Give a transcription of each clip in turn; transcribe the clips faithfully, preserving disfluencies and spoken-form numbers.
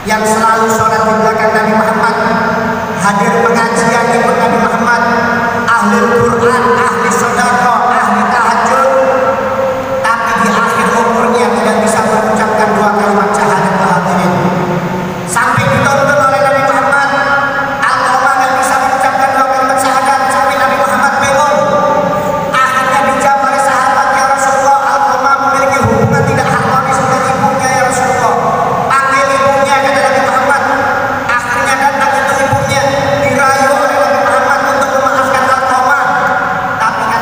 yang selalu sholat di belakang Nabi Muhammad, hadir pengajian ikut Nabi Muhammad, ahli Quran, ahli sedekah, ahli tahajud, tapi di akhir umurnya tidak bisa mengucapkan dua kalimat syahadat. Hadirin, sampai ditonton oleh Nabi Muhammad, Al-Qamah nggak bisa mengucapkan dua kalimat syahadat, sampai Nabi Muhammad bingung. Akhirnya dijawab oleh sahabat, ya Rasulullah, Al-Qamah memiliki hubungan tidak harmonis dengan ibunya ya Rasulullah. Panggil ibunya, kata Nabi Muhammad. Akhirnya datang itu ibunya, dirayu oleh Nabi Muhammad untuk memaafkan Al-Qamah. Tapi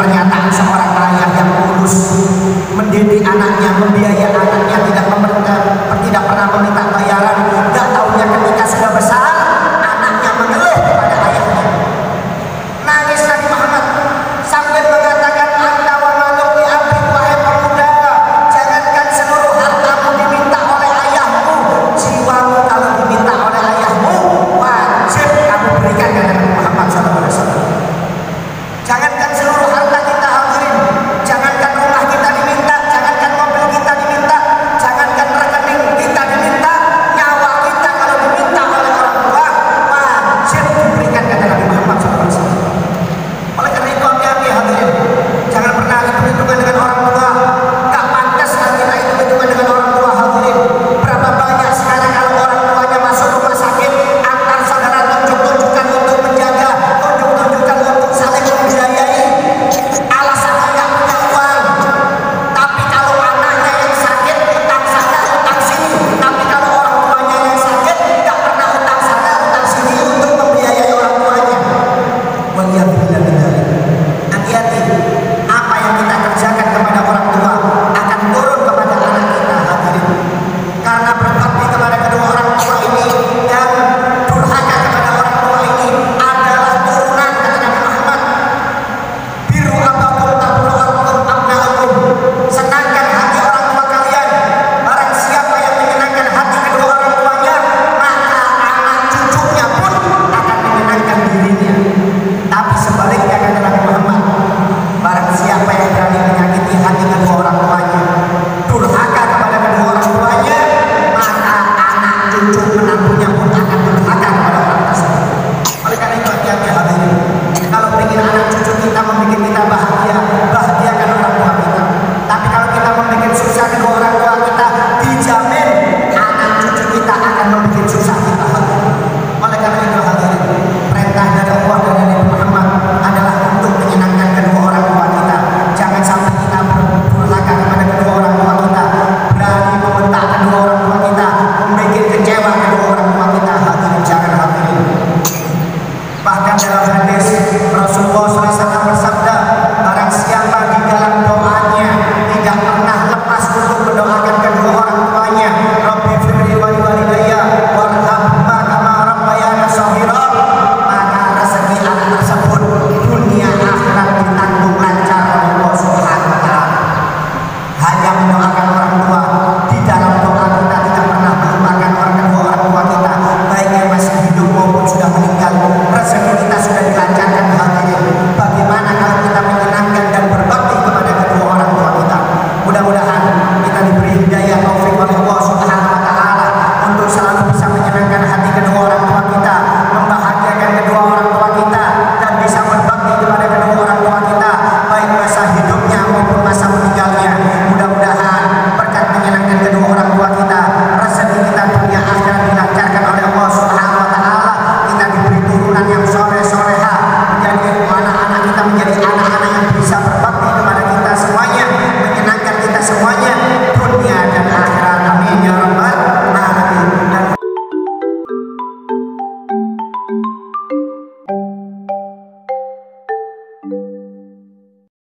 pernyataan seorang ayah yang kurus mendidik anaknya, membiayai anaknya, tidak meminta, tidak pernah meminta bayaran. Gak taunya ketika sudah besar anaknya mengeluh kepada ayahnya. Nangis Nabi Muhammad sambil mengatakan, anta wa maluk li abik, wahai pemuda, jangankan seluruh hartamu diminta oleh ayahmu, jiwamu kalau diminta oleh ayahmu wajib kamu berikan, kata Nabi Muhammad shallallahu alaihi wasallam. Jangankan seluruh harta